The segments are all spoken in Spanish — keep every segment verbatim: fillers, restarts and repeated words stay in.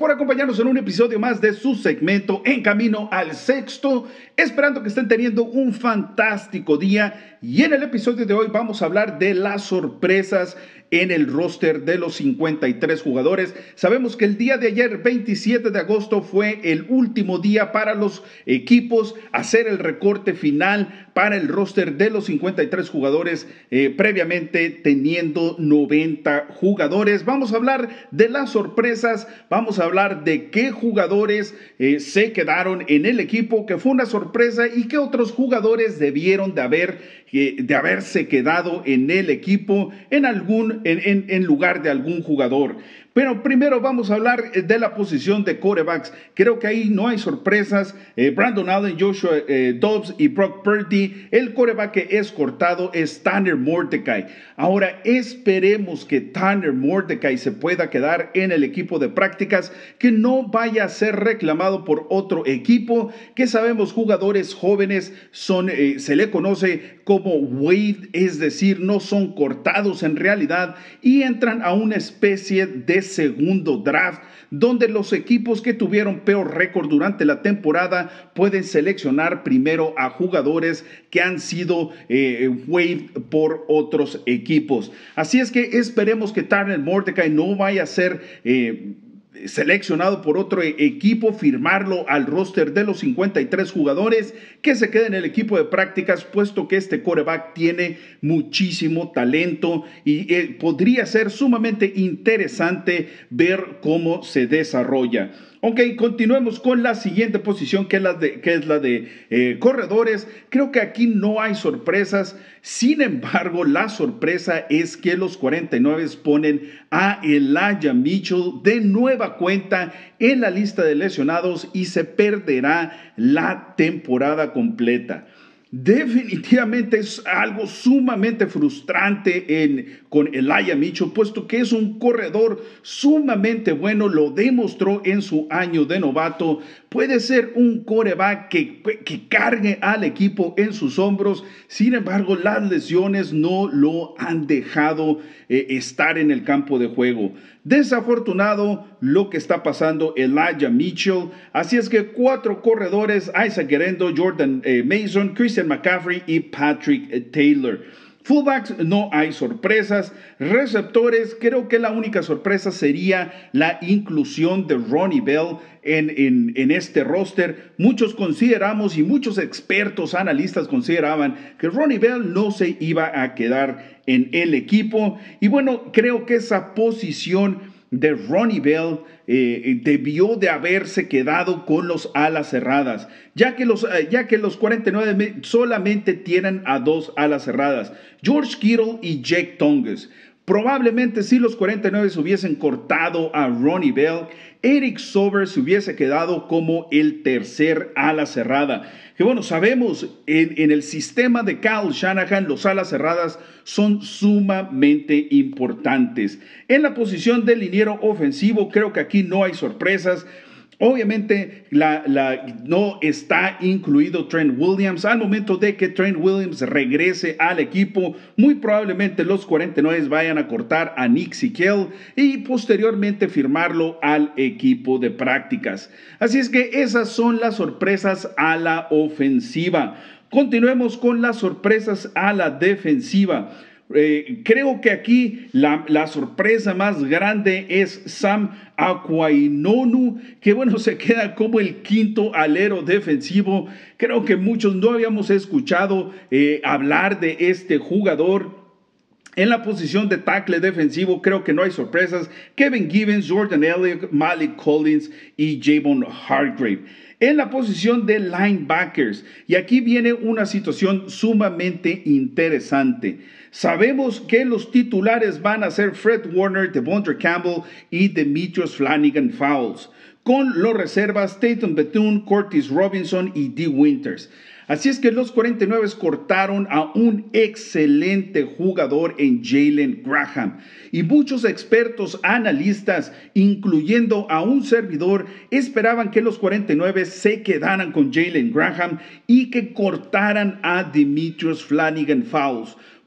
por acompañarnos en un episodio más de su segmento En Camino al Sexto, esperando que estén teniendo un fantástico día. Y en el episodio de hoy vamos a hablar de las sorpresas en el roster de los cincuenta y tres jugadores. Sabemos que el día de ayer, veintisiete de agosto, fue el último día para los equipos hacer el recorte final para el roster de los cincuenta y tres jugadores, eh, previamente teniendo noventa jugadores. Vamos a hablar de las sorpresas, vamos a hablar de qué jugadores eh, se quedaron en el equipo, que fue una sorpresa, y qué otros jugadores debieron de haber de haberse quedado en el equipo en, algún, en, en, en lugar de algún jugador. Pero primero vamos a hablar de la posición de quarterbacks. Creo que ahí no hay sorpresas. Eh, Brandon Allen, Joshua eh, Dobbs y Brock Purdy. El quarterback que es cortado es Tanner Mordecai. Ahora esperemos que Tanner Mordecai se pueda quedar en el equipo de prácticas, que no vaya a ser reclamado por otro equipo, que sabemos jugadores jóvenes son, eh, se le conoce como waived, es decir, no son cortados en realidad y entran a una especie de segundo draft, donde los equipos que tuvieron peor récord durante la temporada pueden seleccionar primero a jugadores que han sido eh, waived por otros equipos. Así es que esperemos que Tanner Mordecai no vaya a ser eh, seleccionado por otro equipo, firmarlo al roster de los cincuenta y tres jugadores, que se quede en el equipo de prácticas, puesto que este quarterback tiene muchísimo talento y eh, podría ser sumamente interesante ver cómo se desarrolla. Ok, continuemos con la siguiente posición, que es la de, que es la de eh, corredores. Creo que aquí no hay sorpresas. Sin embargo, la sorpresa es que los cuarenta y nueve ponen a Elijah Mitchell de nueva cuenta en la lista de lesionados y se perderá la temporada completa. Definitivamente es algo sumamente frustrante en, con Elijah Mitchell, puesto que es un corredor sumamente bueno, lo demostró en su año de novato. Puede ser un quarterback que, que cargue al equipo en sus hombros. Sin embargo, las lesiones no lo han dejado eh, estar en el campo de juego. Desafortunado lo que está pasando Elijah Mitchell. Así es que cuatro corredores: Isaac Guerendo, Jordan eh, Mason, Christian McCaffrey y Patrick eh, Taylor. Fullbacks, no hay sorpresas. Receptores, creo que la única sorpresa sería la inclusión de Ronnie Bell en, en, en este roster. Muchos consideramos y muchos expertos, analistas consideraban que Ronnie Bell no se iba a quedar en el equipo. Y bueno, creo que esa posición de Ronnie Bell eh, debió de haberse quedado con los alas cerradas, ya que los, eh, ya que los cuarenta y nueve solamente tienen a dos alas cerradas, George Kittle y Jake Tonges. Probablemente si los cuarenta y nueve se hubiesen cortado a Ronnie Bell, Eric Sauber se hubiese quedado como el tercer ala cerrada. Que bueno, sabemos en, en el sistema de Kyle Shanahan los alas cerradas son sumamente importantes. En la posición del liniero ofensivo, creo que aquí no hay sorpresas. Obviamente la, la, no está incluido Trent Williams. Al momento de que Trent Williams regrese al equipo, muy probablemente los cuarenta y nueve vayan a cortar a Nick Siquel y posteriormente firmarlo al equipo de prácticas. Así es que esas son las sorpresas a la ofensiva. Continuemos con las sorpresas a la defensiva. Eh, creo que aquí la, la sorpresa más grande es Sam Aquainonu, que bueno, se queda como el quinto alero defensivo. Creo que muchos no habíamos escuchado eh, hablar de este jugador. En la posición de tackle defensivo, creo que no hay sorpresas. Kevin Givens, Jordan Elliott, Malik Collins y Javon Hargrave. En la posición de linebackers, y aquí viene una situación sumamente interesante. Sabemos que los titulares van a ser Fred Warner, Devontae Campbell y Demetrius Flanagan Fowles. Con los reservas, Tatum Bethune, Curtis Robinson y Dee Winters. Así es que los cuarenta y nueve cortaron a un excelente jugador en Jalen Graham. Y muchos expertos, analistas, incluyendo a un servidor, esperaban que los cuarenta y nueve se quedaran con Jalen Graham y que cortaran a Demetrius Flanagan Fowles.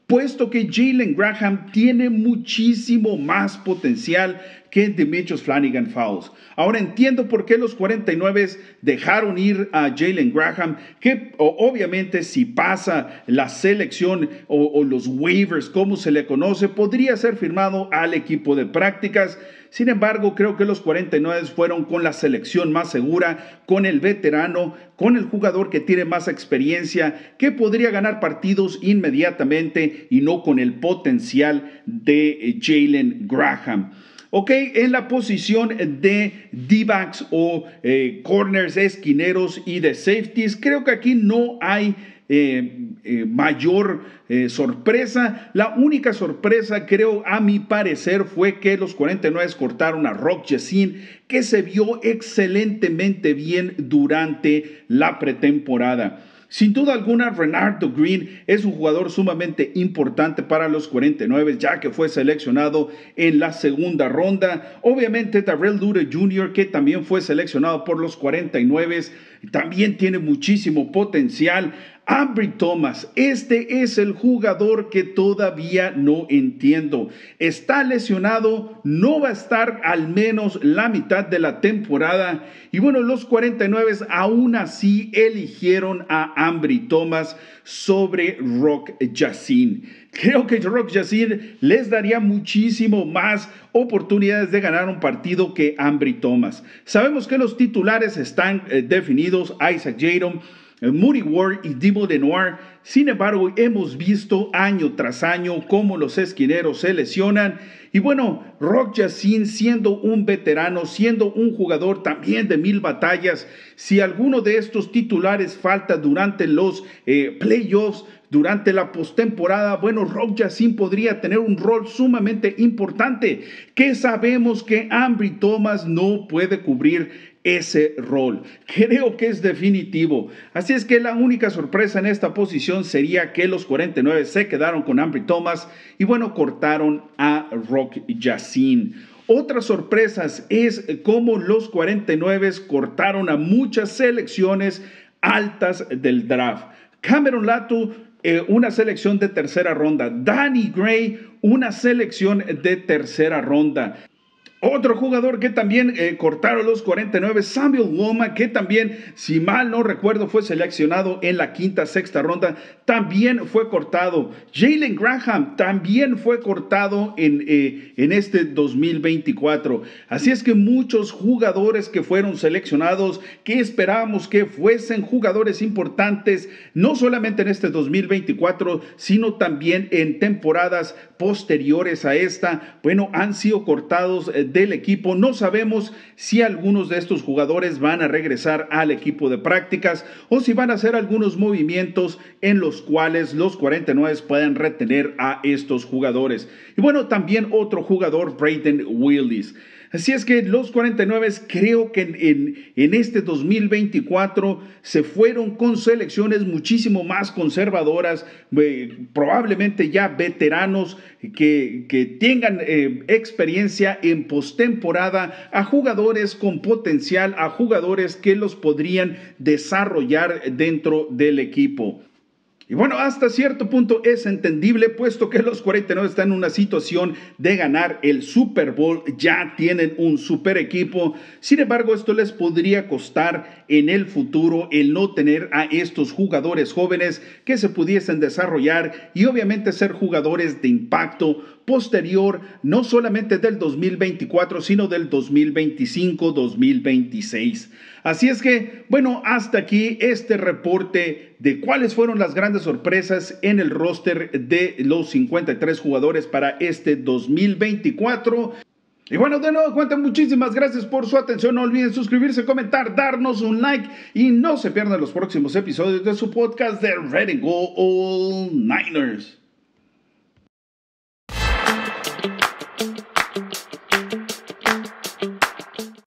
puesto que Jalen Graham tiene muchísimo más potencial que Demetrius Flanagan Fowles. Ahora entiendo por qué los cuarenta y nueve dejaron ir a Jalen Graham, que obviamente si pasa la selección o, o los waivers, como se le conoce, podría ser firmado al equipo de prácticas. Sin embargo, creo que los cuarenta y nueve fueron con la selección más segura, con el veterano, con el jugador que tiene más experiencia, que podría ganar partidos inmediatamente y no con el potencial de Jalen Graham. Ok, en la posición de D-backs o eh, corners, esquineros y de safeties, creo que aquí no hay eh, eh, mayor eh, sorpresa. La única sorpresa, creo, a mi parecer, fue que los cuarenta y nueve cortaron a Rock Ya-Sin, que se vio excelentemente bien durante la pretemporada. Sin duda alguna, Renardo Green es un jugador sumamente importante para los cuarenta y nueve, ya que fue seleccionado en la segunda ronda. Obviamente, Darrell Luter junior, que también fue seleccionado por los cuarenta y nueve, también tiene muchísimo potencial. Ambry Thomas, este es el jugador que todavía no entiendo. Está lesionado, no va a estar al menos la mitad de la temporada. Y bueno, los cuarenta y nueve aún así eligieron a Ambry Thomas sobre Rock Ya-Sin. Creo que Rock Ya-Sin les daría muchísimo más oportunidades de ganar un partido que Ambry Thomas. Sabemos que los titulares están eh, definidos: Isaac Yiadom, Moody Ward y Debo Lenoir. Sin embargo, hemos visto año tras año cómo los esquineros se lesionan. Y bueno, Rock Ya-Sin, siendo un veterano, siendo un jugador también de mil batallas, si alguno de estos titulares falta durante los eh, playoffs, durante la postemporada, bueno, Rock Ya-Sin podría tener un rol sumamente importante, que sabemos que Ambry Thomas no puede cubrir ese rol. Creo que es definitivo. Así es que la única sorpresa en esta posición sería que los cuarenta y nueve se quedaron con Ambry Thomas y bueno, cortaron a Rock Ya-Sin. Otras sorpresas es cómo los cuarenta y nueve cortaron a muchas selecciones altas del draft. Cameron Latu, eh, una selección de tercera ronda. Danny Gray, una selección de tercera ronda. Otro jugador que también eh, cortaron los cuarenta y nueve, Samuel Woma, que también, si mal no recuerdo, fue seleccionado en la quinta, sexta ronda, también fue cortado. Jalen Graham también fue cortado en, eh, en este dos mil veinticuatro. Así es que muchos jugadores que fueron seleccionados, que esperábamos que fuesen jugadores importantes, no solamente en este dos mil veinticuatro, sino también en temporadas posteriores a esta, bueno, han sido cortados eh, del equipo. No sabemos si algunos de estos jugadores van a regresar al equipo de prácticas o si van a hacer algunos movimientos en los cuales los cuarenta y nueve puedan retener a estos jugadores. Y bueno, también otro jugador, Brayden Willis. Así es que los cuarenta y nueve creo que en, en, en este dos mil veinticuatro se fueron con selecciones muchísimo más conservadoras, eh, probablemente ya veteranos que, que tengan eh, experiencia en postemporada, a jugadores con potencial, a jugadores que los podrían desarrollar dentro del equipo. Y bueno, hasta cierto punto es entendible, puesto que los cuarenta y nueve están en una situación de ganar el Super Bowl, ya tienen un super equipo. Sin embargo, esto les podría costar en el futuro el no tener a estos jugadores jóvenes que se pudiesen desarrollar y obviamente ser jugadores de impacto posterior, no solamente del dos mil veinticuatro, sino del dos mil veinticinco, dos mil veintiséis. Así es que, bueno, hasta aquí este reporte de cuáles fueron las grandes sorpresas en el roster de los cincuenta y tres jugadores para este dos mil veinticuatro. Y bueno, de nuevo cuenta, muchísimas gracias por su atención. No olviden suscribirse, comentar, darnos un like y no se pierdan los próximos episodios de su podcast de Red and Gold All Niners.